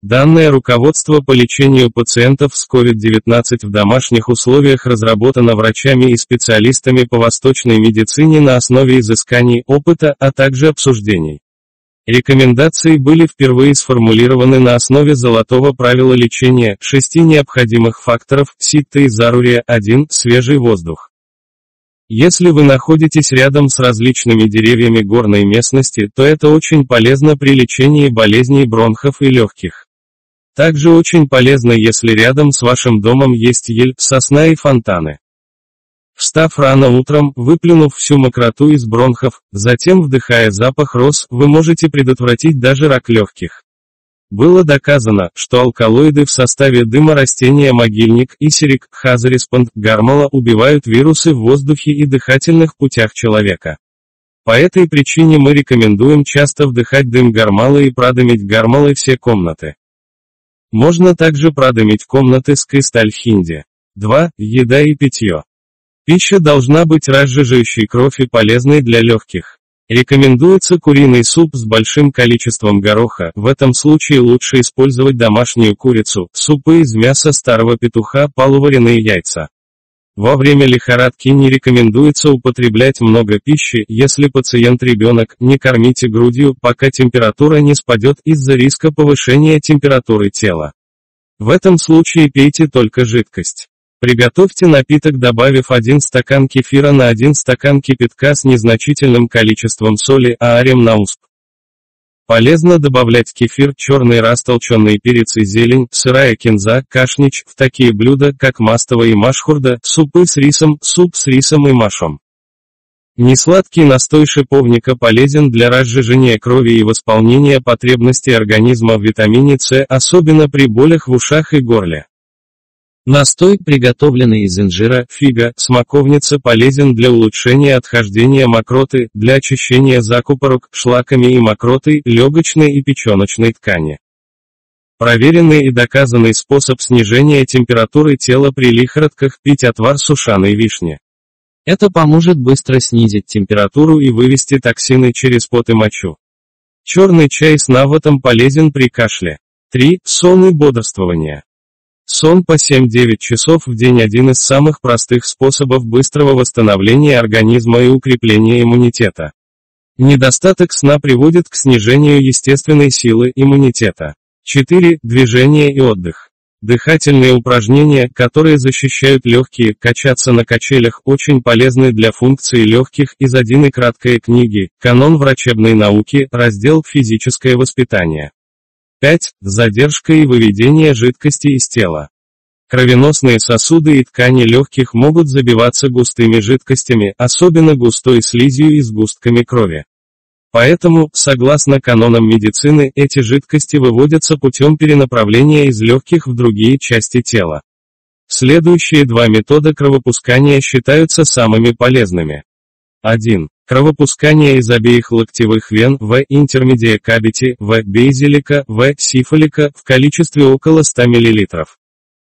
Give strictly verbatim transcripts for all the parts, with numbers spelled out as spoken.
Данное руководство по лечению пациентов с ковид девятнадцать в домашних условиях разработано врачами и специалистами по восточной медицине на основе изысканий, опыта, а также обсуждений. Рекомендации были впервые сформулированы на основе золотого правила лечения, шести необходимых факторов, ситта и зарурия, один, свежий воздух. Если вы находитесь рядом с различными деревьями горной местности, то это очень полезно при лечении болезней бронхов и легких. Также очень полезно, если рядом с вашим домом есть ель, сосна и фонтаны. Встав рано утром, выплюнув всю мокроту из бронхов, затем вдыхая запах роз, вы можете предотвратить даже рак легких. Было доказано, что алкалоиды в составе дыма растения могильник, исерик, хазариспонд, гармала убивают вирусы в воздухе и дыхательных путях человека. По этой причине мы рекомендуем часто вдыхать дым гармалы и продымить гармалой все комнаты. Можно также продымить комнаты с кристаль-хинди. два. Еда и питье. Пища должна быть разжижающей кровь и полезной для легких. Рекомендуется куриный суп с большим количеством гороха, в этом случае лучше использовать домашнюю курицу, супы из мяса старого петуха, полуваренные яйца. Во время лихорадки не рекомендуется употреблять много пищи, если пациент ребенок, не кормите грудью, пока температура не спадет из-за риска повышения температуры тела. В этом случае пейте только жидкость. Приготовьте напиток, добавив один стакан кефира на один стакан кипятка с незначительным количеством соли, аарем наусп. Полезно добавлять кефир, черный растолченный перец и зелень, сырая кинза, кашнич, в такие блюда, как мастово и машхурда, супы с рисом, суп с рисом и машом. Несладкий настой шиповника полезен для разжижения крови и восполнения потребностей организма в витамине С, особенно при болях в ушах и горле. Настой, приготовленный из инжира, фига, смоковницы, полезен для улучшения отхождения мокроты, для очищения закупорок, шлаками и мокротой, легочной и печеночной ткани. Проверенный и доказанный способ снижения температуры тела при лихорадках – пить отвар сушеной вишни. Это поможет быстро снизить температуру и вывести токсины через пот и мочу. Черный чай с навотом полезен при кашле. три. Сон и бодрствование. Сон по семь-девять часов в день – один из самых простых способов быстрого восстановления организма и укрепления иммунитета. Недостаток сна приводит к снижению естественной силы иммунитета. четыре. Движение и отдых. Дыхательные упражнения, которые защищают легкие, качаться на качелях, очень полезны для функции легких. Из один и краткой книги «Канон врачебной науки», раздел «Физическое воспитание». пять. Задержка и выведение жидкости из тела. Кровеносные сосуды и ткани легких могут забиваться густыми жидкостями, особенно густой слизью и сгустками крови. Поэтому, согласно канонам медицины, эти жидкости выводятся путем перенаправления из легких в другие части тела. Следующие два метода кровопускания считаются самыми полезными. один. Кровопускание из обеих локтевых вен, в. интермедия кавити, в. бейзилика, в. сифолика, в количестве около ста миллилитров.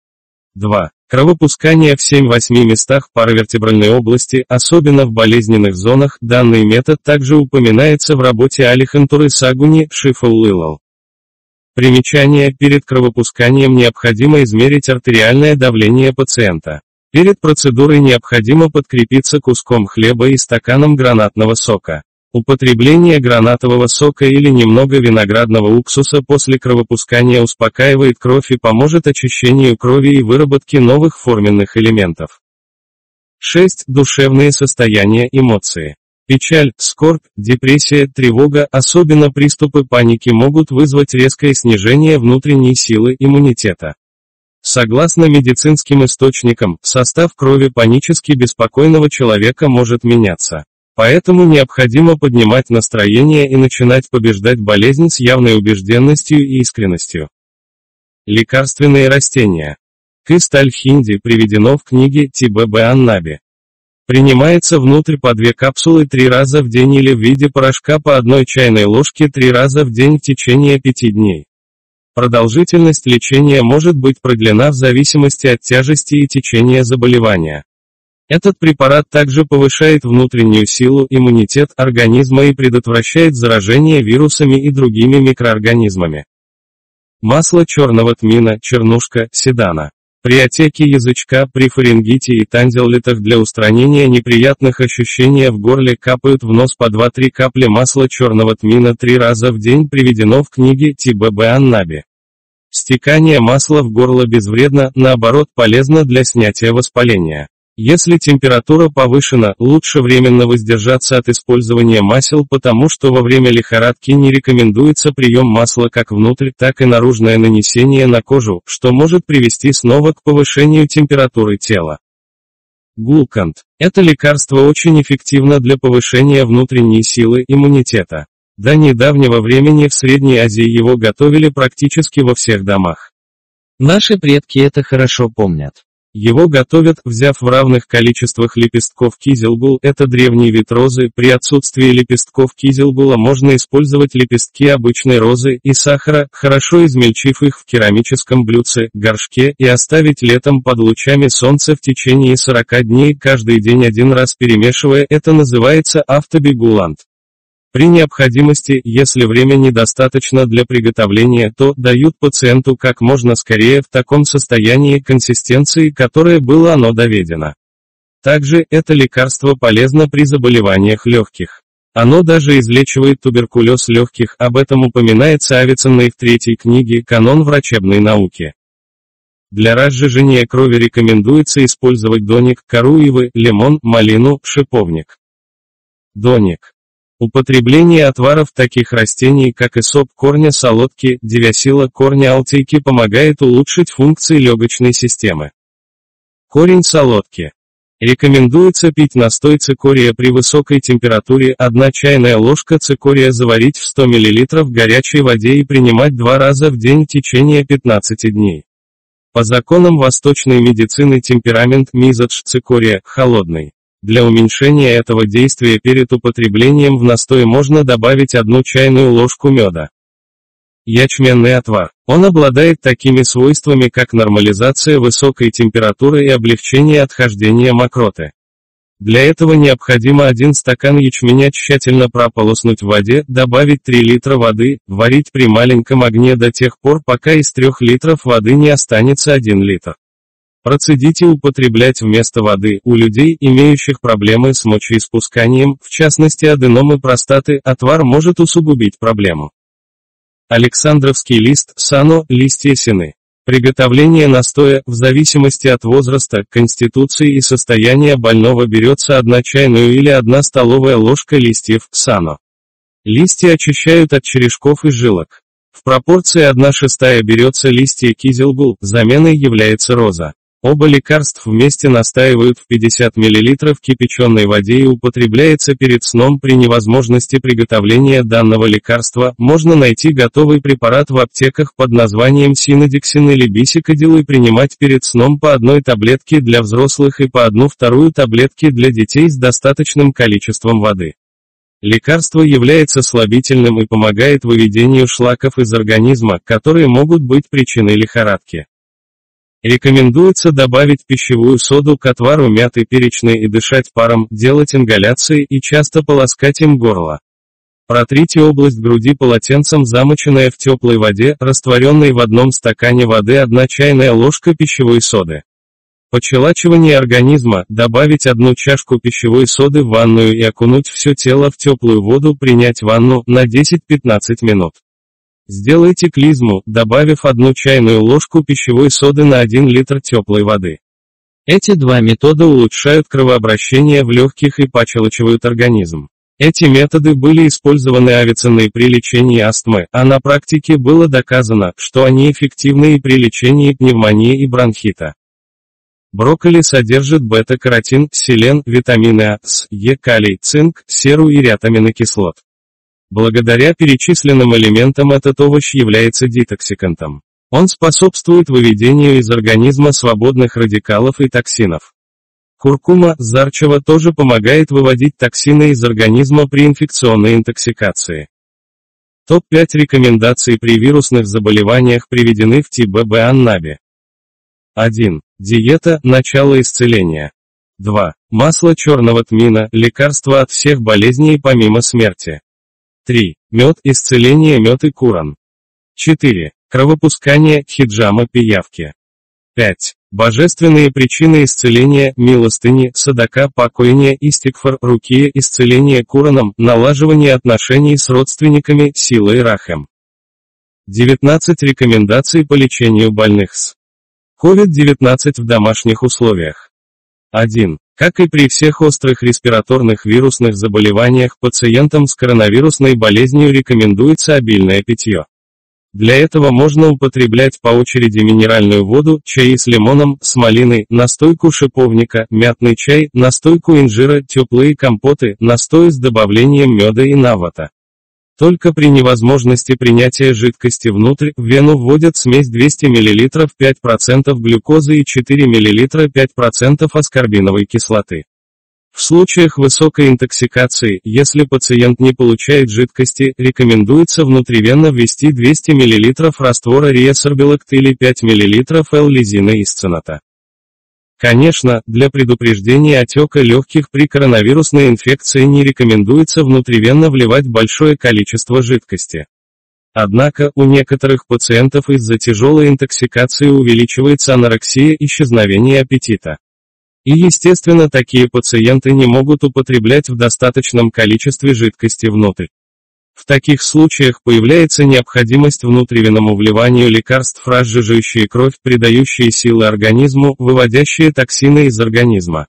два. Кровопускание в семь-восьми местах паравертебральной области, особенно в болезненных зонах. Данный метод также упоминается в работе Алихантуры Сагуни, Шифаулылал. Примечание: перед кровопусканием необходимо измерить артериальное давление пациента. Перед процедурой необходимо подкрепиться куском хлеба и стаканом гранатного сока. Употребление гранатового сока или немного виноградного уксуса после кровопускания успокаивает кровь и поможет очищению крови и выработке новых форменных элементов. шесть. Душевные состояния, эмоции. Печаль, скорбь, депрессия, тревога, особенно приступы паники могут вызвать резкое снижение внутренней силы иммунитета. Согласно медицинским источникам, состав крови панически беспокойного человека может меняться. Поэтому необходимо поднимать настроение и начинать побеждать болезнь с явной убежденностью и искренностью. Лекарственные растения. Кристаль-хинди приведено в книге Тибебе Аннаби. Принимается внутрь по две капсулы три раза в день или в виде порошка по одной чайной ложке три раза в день в течение пяти дней. Продолжительность лечения может быть продлена в зависимости от тяжести и течения заболевания. Этот препарат также повышает внутреннюю силу, иммунитет организма и предотвращает заражение вирусами и другими микроорганизмами. Масло черного тмина, чернушка, седана. При отеке язычка, при фарингите и танзеллитах для устранения неприятных ощущений в горле капают в нос по два-три капли масла черного тмина три раза в день, приведено в книге Ти-Бэ-Бэ Аннаби. Стекание масла в горло безвредно, наоборот полезно для снятия воспаления. Если температура повышена, лучше временно воздержаться от использования масел, потому что во время лихорадки не рекомендуется прием масла как внутрь, так и наружное нанесение на кожу, что может привести снова к повышению температуры тела. Гулканд. Это лекарство очень эффективно для повышения внутренней силы иммунитета. До недавнего времени в Средней Азии его готовили практически во всех домах. Наши предки это хорошо помнят. Его готовят, взяв в равных количествах лепестков кизилгул, это древний вид розы, при отсутствии лепестков кизилгула можно использовать лепестки обычной розы и сахара, хорошо измельчив их в керамическом блюдце, горшке, и оставить летом под лучами солнца в течение сорока дней каждый день один раз перемешивая, это называется автобигулант. При необходимости, если времени недостаточно для приготовления, то дают пациенту как можно скорее в таком состоянии консистенции, которое было оно доведено. Также, это лекарство полезно при заболеваниях легких. Оно даже излечивает туберкулез легких, об этом упоминается Авиценной в третьей книге «Канон врачебной науки». Для разжижения крови рекомендуется использовать доник, кору ивы, лимон, малину, шиповник. Доник. Употребление отваров таких растений, как эсоп корня солодки, девясила корня алтейки помогает улучшить функции легочной системы. Корень солодки. Рекомендуется пить настой цикория при высокой температуре, одна чайная ложка цикория заварить в сто миллилитров горячей воде и принимать два раза в день в течение пятнадцати дней. По законам восточной медицины темперамент мизадж цикория холодный. Для уменьшения этого действия перед употреблением в настой можно добавить одну чайную ложку меда. Ячменный отвар. Он обладает такими свойствами, как нормализация высокой температуры и облегчение отхождения мокроты. Для этого необходимо один стакан ячменя тщательно прополоснуть в воде, добавить три литра воды, варить при маленьком огне до тех пор, пока из трёх литров воды не останется один литр. Процедить и употреблять вместо воды. У людей, имеющих проблемы с мочеиспусканием, в частности аденомы простаты, отвар может усугубить проблему. Александровский лист, сано, листья сены. Приготовление настоя, в зависимости от возраста, конституции и состояния больного берется одна чайную или одна столовая ложка листьев, сано. Листья очищают от черешков и жилок. В пропорции одна шестая берется листья кизилгул, заменой является роза. Оба лекарств вместе настаивают в пятьдесят миллилитров кипяченой воде и употребляется перед сном. При невозможности приготовления данного лекарства, можно найти готовый препарат в аптеках под названием синодиксин или бисикодил и принимать перед сном по одной таблетке для взрослых и по одну-вторую таблетки для детей с достаточным количеством воды. Лекарство является слабительным и помогает выведению шлаков из организма, которые могут быть причиной лихорадки. Рекомендуется добавить пищевую соду к отвару мяты перечной и дышать паром, делать ингаляции и часто полоскать им горло. Протрите область груди полотенцем, замоченное в теплой воде, растворенной в одном стакане воды одна чайная ложка пищевой соды. Почелачивание организма, добавить одну чашку пищевой соды в ванную и окунуть все тело в теплую воду, принять ванну на десять-пятнадцать минут. Сделайте клизму, добавив одну чайную ложку пищевой соды на один литр теплой воды. Эти два метода улучшают кровообращение в легких и почелачивают организм. Эти методы были использованы Авиценной при лечении астмы, а на практике было доказано, что они эффективны и при лечении пневмонии и бронхита. Брокколи содержит бета-каротин, селен, витамины А, С, Е, калий, цинк, серу и ряд аминокислот. Благодаря перечисленным элементам этот овощ является детоксикантом. Он способствует выведению из организма свободных радикалов и токсинов. Куркума, зарчава тоже помогает выводить токсины из организма при инфекционной интоксикации. топ пять рекомендаций при вирусных заболеваниях приведены в Ти-Бэ-Бэ Аннаби. один. Диета – начало исцеления. два. Масло черного тмина – лекарство от всех болезней помимо смерти. три. Мед – исцеление мед и куран. четыре. Кровопускание, хиджама, пиявки. пять. Божественные причины исцеления, милостыни, садака, покоения, истикфар, рукия, исцеление Кураном, налаживание отношений с родственниками, силой рахем. девятнадцать. Рекомендаций по лечению больных с ковид девятнадцать в домашних условиях. один. Как и при всех острых респираторных вирусных заболеваниях, пациентам с коронавирусной болезнью рекомендуется обильное питье. Для этого можно употреблять по очереди минеральную воду, чай с лимоном, с малиной, настойку шиповника, мятный чай, настойку инжира, теплые компоты, настой с добавлением меда и навата. Только при невозможности принятия жидкости внутрь, в вену вводят смесь двести миллилитров пять процентов глюкозы и четыре миллилитра пять процентов аскорбиновой кислоты. В случаях высокой интоксикации, если пациент не получает жидкости, рекомендуется внутривенно ввести двести миллилитров раствора риесорбилакт или пять миллилитров L-лизина исцината. Конечно, для предупреждения отека легких при коронавирусной инфекции не рекомендуется внутривенно вливать большое количество жидкости. Однако, у некоторых пациентов из-за тяжелой интоксикации увеличивается анорексия, исчезновение аппетита. И естественно, такие пациенты не могут употреблять в достаточном количестве жидкости внутрь. В таких случаях появляется необходимость внутривенному вливанию лекарств, разжижающие кровь, придающие силы организму, выводящие токсины из организма.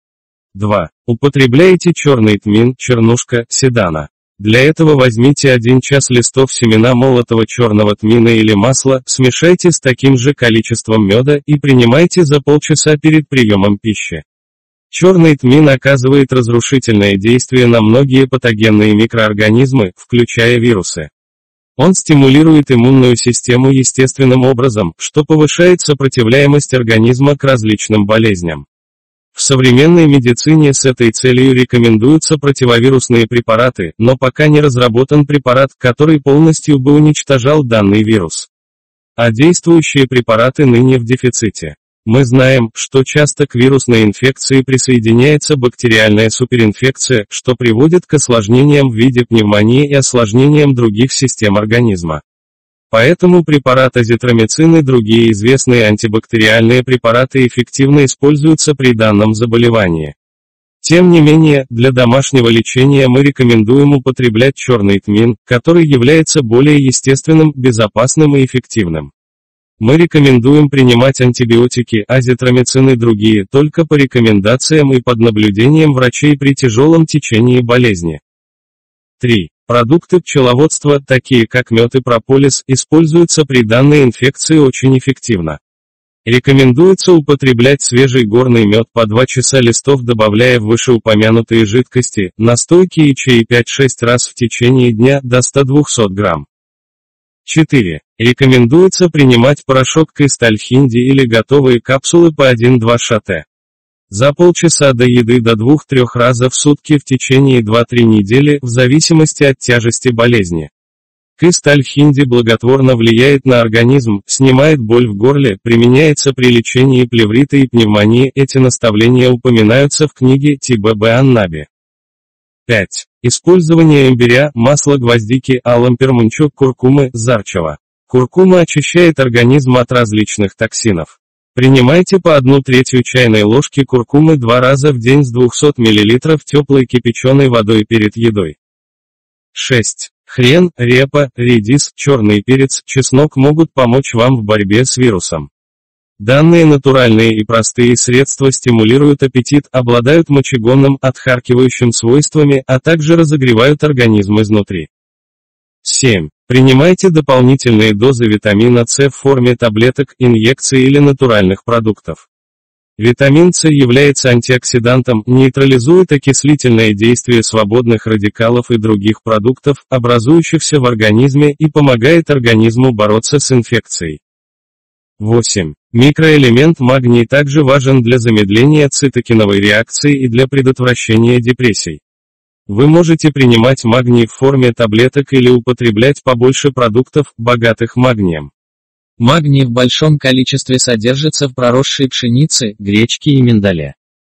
два. Употребляйте черный тмин, чернушка, седана. Для этого возьмите один час листов семена молотого черного тмина или масла, смешайте с таким же количеством меда и принимайте за полчаса перед приемом пищи. Черный тмин оказывает разрушительное действие на многие патогенные микроорганизмы, включая вирусы. Он стимулирует иммунную систему естественным образом, что повышает сопротивляемость организма к различным болезням. В современной медицине с этой целью рекомендуются противовирусные препараты, но пока не разработан препарат, который полностью бы уничтожал данный вирус. А действующие препараты ныне в дефиците. Мы знаем, что часто к вирусной инфекции присоединяется бактериальная суперинфекция, что приводит к осложнениям в виде пневмонии и осложнениям других систем организма. Поэтому препарат азитромицин и другие известные антибактериальные препараты эффективно используются при данном заболевании. Тем не менее, для домашнего лечения мы рекомендуем употреблять черный тмин, который является более естественным, безопасным и эффективным. Мы рекомендуем принимать антибиотики, азитромицин и другие только по рекомендациям и под наблюдением врачей при тяжелом течении болезни. три. Продукты пчеловодства, такие как мед и прополис, используются при данной инфекции очень эффективно. Рекомендуется употреблять свежий горный мед по два часа листов, добавляя в вышеупомянутые жидкости, настойки и чай пять-шесть раз в течение дня до ста-двухсот грамм. четыре. Рекомендуется принимать порошок кристаль-хинди или готовые капсулы по один-два шата. За полчаса до еды до двух-трёх раза в сутки в течение двух-трёх недели, в зависимости от тяжести болезни. Кристаль-хинди благотворно влияет на организм, снимает боль в горле, применяется при лечении плеврита и пневмонии. Эти наставления упоминаются в книге Тибе Аннаби. пять. Использование имбиря, масла гвоздики, алампермунчок, куркумы, зарчева. Куркума очищает организм от различных токсинов. Принимайте по одну третью чайной ложки куркумы два раза в день с двухсот миллилитров теплой кипяченой водой перед едой. шесть. Хрен, репа, редис, черный перец, чеснок могут помочь вам в борьбе с вирусом. Данные натуральные и простые средства стимулируют аппетит, обладают мочегонным, отхаркивающим свойствами, а также разогревают организм изнутри. семь. Принимайте дополнительные дозы витамина С в форме таблеток, инъекций или натуральных продуктов. Витамин С является антиоксидантом, нейтрализует окислительное действие свободных радикалов и других продуктов, образующихся в организме, и помогает организму бороться с инфекцией. восемь. Микроэлемент магний также важен для замедления цитокиновой реакции и для предотвращения депрессий. Вы можете принимать магний в форме таблеток или употреблять побольше продуктов, богатых магнием. Магний в большом количестве содержится в проросшей пшенице, гречке и миндале.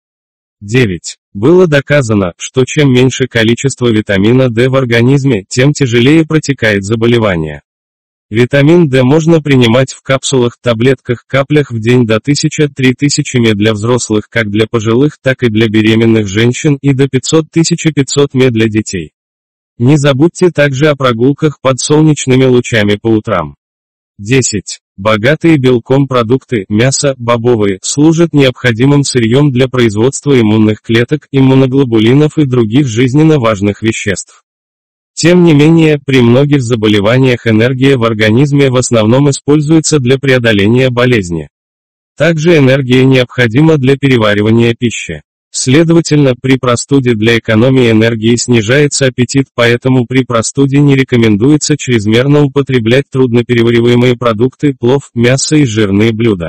девять. Было доказано, что чем меньше количество витамина D в организме, тем тяжелее протекает заболевание. Витамин D можно принимать в капсулах, таблетках, каплях в день до тысячи-три тысячи миллилитров для взрослых как для пожилых, так и для беременных женщин и до пятьсот-тысяча пятьсот миллилитров для детей. Не забудьте также о прогулках под солнечными лучами по утрам. десять. Богатые белком продукты, мясо, бобовые, служат необходимым сырьем для производства иммунных клеток, иммуноглобулинов и других жизненно важных веществ. Тем не менее, при многих заболеваниях энергия в организме в основном используется для преодоления болезни. Также энергия необходима для переваривания пищи. Следовательно, при простуде для экономии энергии снижается аппетит, поэтому при простуде не рекомендуется чрезмерно употреблять трудноперевариваемые продукты, плов, мясо и жирные блюда.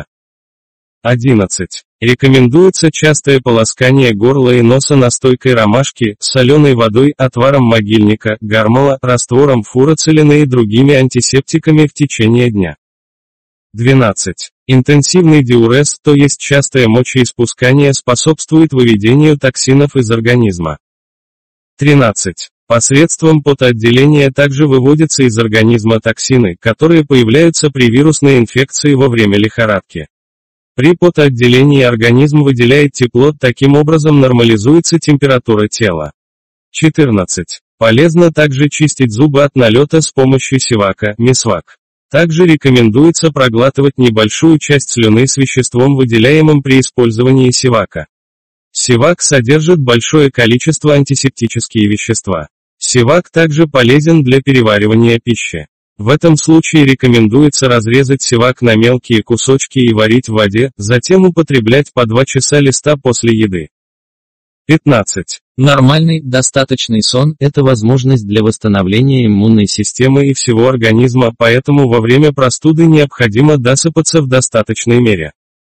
одиннадцать. Рекомендуется частое полоскание горла и носа настойкой ромашки, соленой водой, отваром могильника, гармала, раствором фурацилина и другими антисептиками в течение дня. двенадцать. Интенсивный диурез, то есть частое мочеиспускание, способствует выведению токсинов из организма. тринадцать. Посредством потоотделения также выводятся из организма токсины, которые появляются при вирусной инфекции во время лихорадки. При потоотделении организм выделяет тепло, таким образом нормализуется температура тела. четырнадцать. Полезно также чистить зубы от налета с помощью сивака, мисвак. Также рекомендуется проглатывать небольшую часть слюны с веществом, выделяемым при использовании сивака. Сивак содержит большое количество антисептические вещества. Сивак также полезен для переваривания пищи. В этом случае рекомендуется разрезать сивак на мелкие кусочки и варить в воде, затем употреблять по два часа листа после еды. пятнадцать. Нормальный, достаточный сон – Это возможность для восстановления иммунной системы и всего организма, поэтому во время простуды необходимо досыпаться в достаточной мере.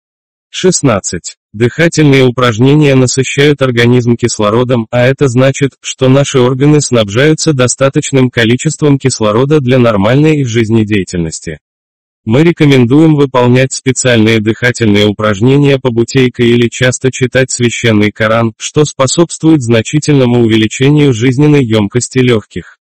шестнадцать. Дыхательные упражнения насыщают организм кислородом, а это значит, что наши органы снабжаются достаточным количеством кислорода для нормальной их жизнедеятельности. Мы рекомендуем выполнять специальные дыхательные упражнения побутейка или часто читать священный Коран, что способствует значительному увеличению жизненной емкости легких.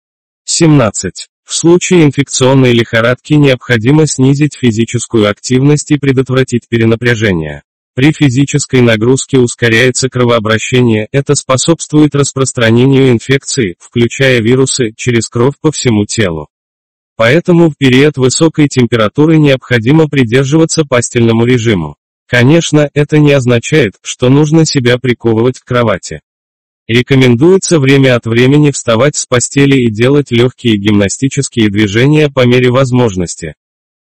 семнадцать. В случае инфекционной лихорадки необходимо снизить физическую активность и предотвратить перенапряжение. При физической нагрузке ускоряется кровообращение, это способствует распространению инфекции, включая вирусы, через кровь по всему телу. Поэтому в период высокой температуры необходимо придерживаться постельному режиму. Конечно, это не означает, что нужно себя приковывать к кровати. Рекомендуется время от времени вставать с постели и делать легкие гимнастические движения по мере возможности.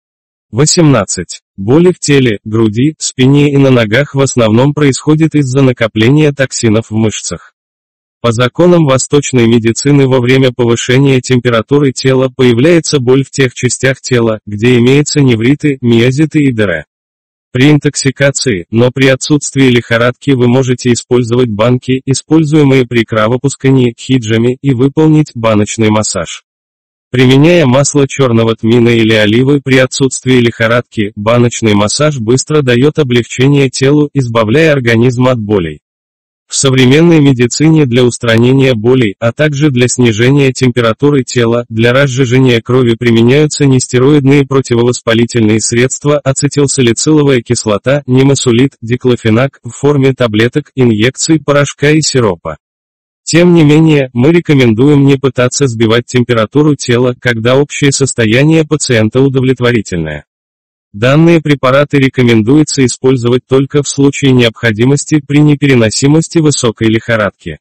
восемнадцать. Боли в теле, груди, спине и на ногах в основном происходят из-за накопления токсинов в мышцах. По законам восточной медицины во время повышения температуры тела появляется боль в тех частях тела, где имеются невриты, миозиты и дыра. При интоксикации, но при отсутствии лихорадки вы можете использовать банки, используемые при кровопускании, хиджами, и выполнить баночный массаж. Применяя масло черного тмина или оливы при отсутствии лихорадки, баночный массаж быстро дает облегчение телу, избавляя организм от болей. В современной медицине для устранения болей, а также для снижения температуры тела, для разжижения крови применяются нестероидные противовоспалительные средства, ацетилсалициловая кислота, нимесулит, диклофенак, в форме таблеток, инъекций, порошка и сиропа. Тем не менее, мы рекомендуем не пытаться сбивать температуру тела, когда общее состояние пациента удовлетворительное. Данные препараты рекомендуется использовать только в случае необходимости при непереносимости высокой лихорадки.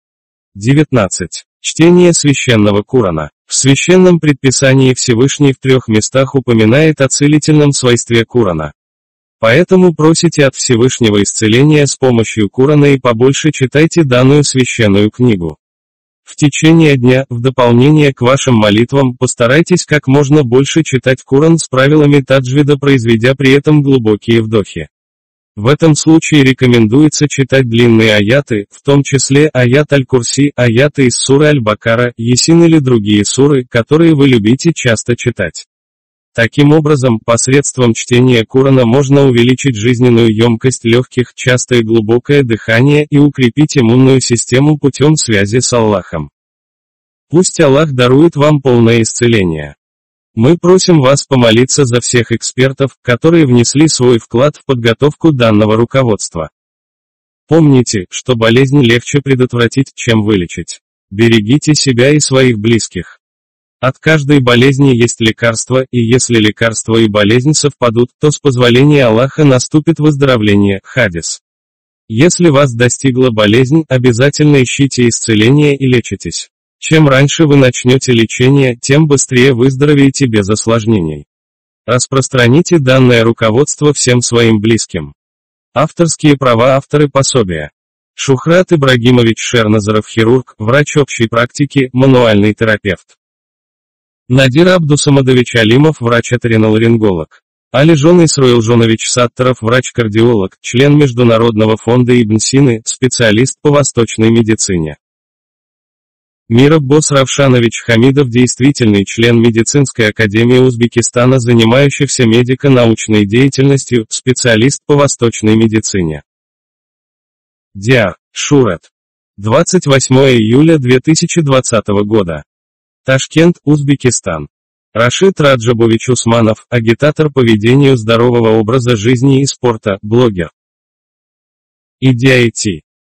девятнадцать. Чтение священного Курана. В священном предписании Всевышний в трех местах упоминает о целительном свойстве Курана. Поэтому просите от Всевышнего исцеления с помощью Курана и побольше читайте данную священную книгу. В течение дня, в дополнение к вашим молитвам, постарайтесь как можно больше читать Куран с правилами таджвида, произведя при этом глубокие вдохи. В этом случае рекомендуется читать длинные аяты, в том числе аят аль-Курси, аяты из суры Аль-Бакара, Ясин или другие суры, которые вы любите часто читать. Таким образом, посредством чтения Курана можно увеличить жизненную емкость легких, частое глубокое дыхание и укрепить иммунную систему путем связи с Аллахом. Пусть Аллах дарует вам полное исцеление. Мы просим вас помолиться за всех экспертов, которые внесли свой вклад в подготовку данного руководства. Помните, что болезнь легче предотвратить, чем вылечить. Берегите себя и своих близких. От каждой болезни есть лекарство, и если лекарство и болезнь совпадут, то с позволения Аллаха наступит выздоровление, хадис. Если вас достигла болезнь, обязательно ищите исцеление и лечитесь. Чем раньше вы начнете лечение, тем быстрее выздоровеете без осложнений. Распространите данное руководство всем своим близким. Авторские права, авторы пособия. Шухрат Ибрагимович Шерназаров, хирург, врач общей практики, мануальный терапевт. Надир Абдусамадович Алимов, врач-оториноларинголог. Алижон Исроилжонович Саттаров, врач-кардиолог, член Международного фонда Ибн Сины, специалист по восточной медицине. Мираббос Равшанович Хамидов, действительный член Медицинской академии Узбекистана, занимающийся медико-научной деятельностью, специалист по восточной медицине. Диар, Шурат. двадцать восьмое июля две тысячи двадцатого года. Ташкент, Узбекистан. Рашид Раджабович Усманов, агитатор по ведению здорового образа жизни и спорта, блогер. Идиайти.